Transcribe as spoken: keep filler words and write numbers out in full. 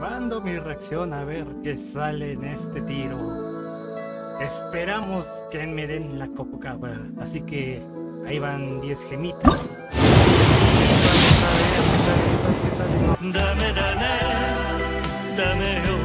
grabando mi reacción a ver qué sale en este tiro. Esperamos que me den la copacabra, así que ahí van diez gemitas. Vamos a ver qué sale, qué sale, qué sale. Dame, dame, dame